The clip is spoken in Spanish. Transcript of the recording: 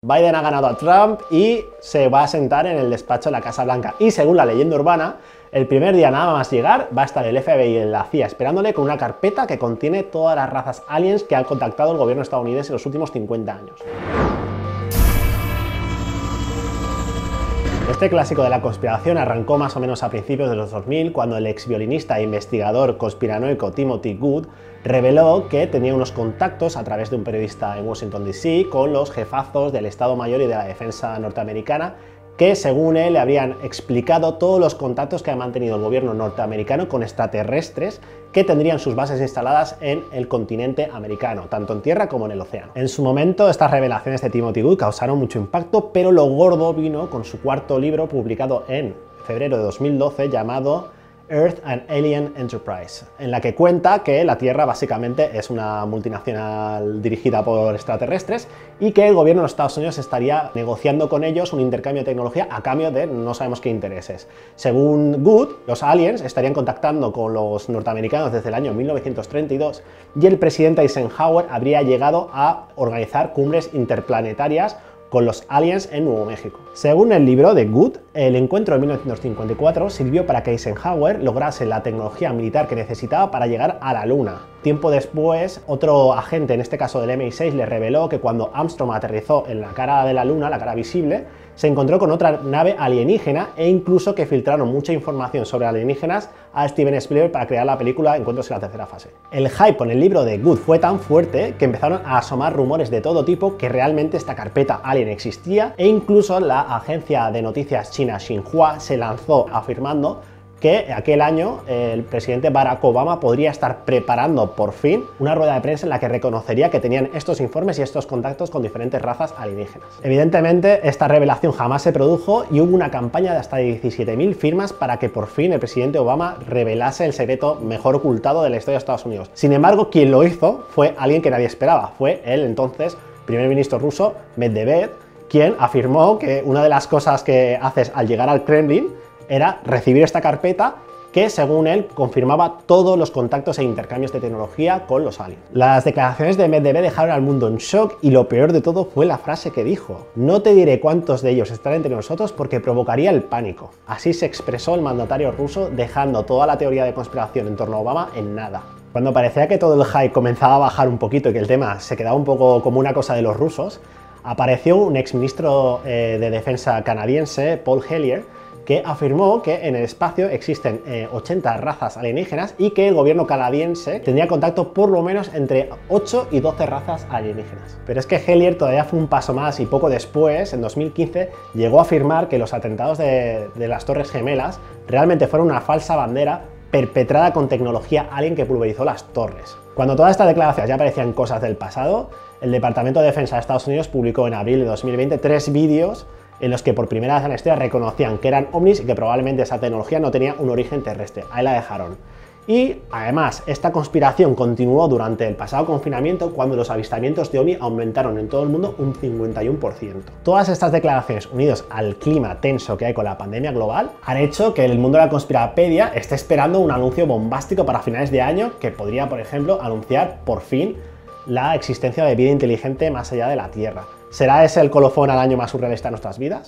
Biden ha ganado a Trump y se va a sentar en el despacho de la Casa Blanca. Y según la leyenda urbana, el primer día nada más llegar va a estar el FBI y la CIA esperándole con una carpeta que contiene todas las razas aliens que han contactado el gobierno estadounidense en los últimos 50 años. Este clásico de la conspiración arrancó más o menos a principios de los 2000, cuando el ex violinista e investigador conspiranoico Timothy Good reveló que tenía unos contactos a través de un periodista en Washington DC con los jefazos del Estado Mayor y de la Defensa norteamericana, que según él le habrían explicado todos los contactos que ha mantenido el gobierno norteamericano con extraterrestres que tendrían sus bases instaladas en el continente americano, tanto en tierra como en el océano. En su momento, estas revelaciones de Timothy Good causaron mucho impacto, pero lo gordo vino con su cuarto libro publicado en febrero de 2012 llamado Earth and Alien Enterprise, en la que cuenta que la Tierra básicamente es una multinacional dirigida por extraterrestres y que el gobierno de los Estados Unidos estaría negociando con ellos un intercambio de tecnología a cambio de no sabemos qué intereses. Según Good, los aliens estarían contactando con los norteamericanos desde el año 1932 y el presidente Eisenhower habría llegado a organizar cumbres interplanetarias con los aliens en Nuevo México. Según el libro de Good, el encuentro de 1954 sirvió para que Eisenhower lograse la tecnología militar que necesitaba para llegar a la Luna. Tiempo después, otro agente, en este caso del MI6, le reveló que cuando Armstrong aterrizó en la cara de la Luna, la cara visible, se encontró con otra nave alienígena e incluso que filtraron mucha información sobre alienígenas a Steven Spielberg para crear la película Encuentros en la tercera fase. El hype con el libro de Good fue tan fuerte que empezaron a asomar rumores de todo tipo que realmente esta carpeta alien existía, e incluso la agencia de noticias china Xinhua se lanzó afirmando que aquel año el presidente Barack Obama podría estar preparando por fin una rueda de prensa en la que reconocería que tenían estos informes y estos contactos con diferentes razas alienígenas. Evidentemente, esta revelación jamás se produjo y hubo una campaña de hasta 17.000 firmas para que por fin el presidente Obama revelase el secreto mejor ocultado de la historia de Estados Unidos. Sin embargo, quien lo hizo fue alguien que nadie esperaba, fue el entonces primer ministro ruso Medvedev, quien afirmó que una de las cosas que haces al llegar al Kremlin era recibir esta carpeta que, según él, confirmaba todos los contactos e intercambios de tecnología con los aliens. Las declaraciones de Medvedev dejaron al mundo en shock y lo peor de todo fue la frase que dijo: "No te diré cuántos de ellos están entre nosotros porque provocaría el pánico". Así se expresó el mandatario ruso, dejando toda la teoría de conspiración en torno a Obama en nada. Cuando parecía que todo el hype comenzaba a bajar un poquito y que el tema se quedaba un poco como una cosa de los rusos, apareció un exministro de defensa canadiense, Paul Hellyer, que afirmó que en el espacio existen 80 razas alienígenas y que el gobierno canadiense tendría contacto por lo menos entre 8 y 12 razas alienígenas. Pero es que Hellyer todavía fue un paso más y poco después, en 2015, llegó a afirmar que los atentados de las Torres Gemelas realmente fueron una falsa bandera perpetrada con tecnología alien que pulverizó las torres. Cuando todas estas declaraciones ya parecían cosas del pasado, el Departamento de Defensa de Estados Unidos publicó en abril de 2020 3 vídeos en los que por primera vez en la historia reconocían que eran ovnis y que probablemente esa tecnología no tenía un origen terrestre. Ahí la dejaron. Y además, esta conspiración continuó durante el pasado confinamiento, cuando los avistamientos de ovni aumentaron en todo el mundo un 51%. Todas estas declaraciones, unidos al clima tenso que hay con la pandemia global, han hecho que el mundo de la conspirapedia esté esperando un anuncio bombástico para finales de año que podría, por ejemplo, anunciar por fin la existencia de vida inteligente más allá de la Tierra. ¿Será ese el colofón al año más surrealista de nuestras vidas?